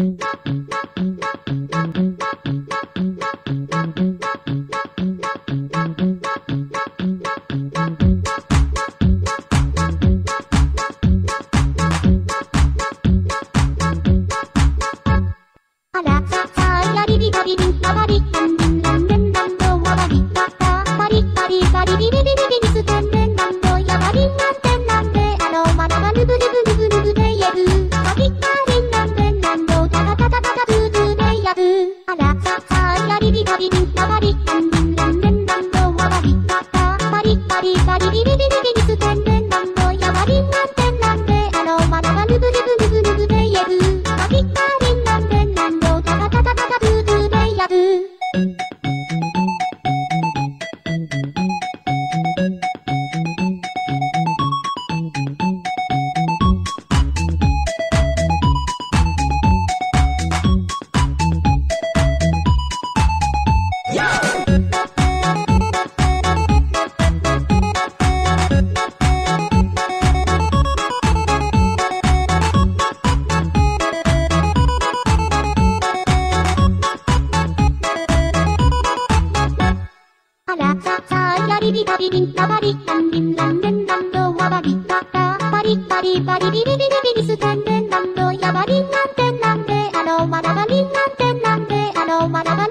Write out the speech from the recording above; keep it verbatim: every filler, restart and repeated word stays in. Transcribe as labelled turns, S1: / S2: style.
S1: あらささやりりばりりんあばりなんりんなんでんなんどわばりたたばりばりばりびりびりびりすてんでんなんどやばりんなんてんなんであのまだがぬぶぬぶぬぶぬぶでやるばりばりんなんでんなんどたたたたたたぶぶでやるあらささやりりばりりんあばりなんりんなんでんなんどわばりたたばりばりばりびりびりびりすてんでんなんどやばりんなんてんなんであのまだがぬぶぬぶぬぶぬぶでやるばりばりんなんでんなんどたたたたたたぶぶでやるあらささやりりばりりんあばりなんりんなんでんなんどわばりたたばりばりばりびりびりびりすてんでんなんどやばりんなんてんなんであのまだがりんなんてんなんであのまだが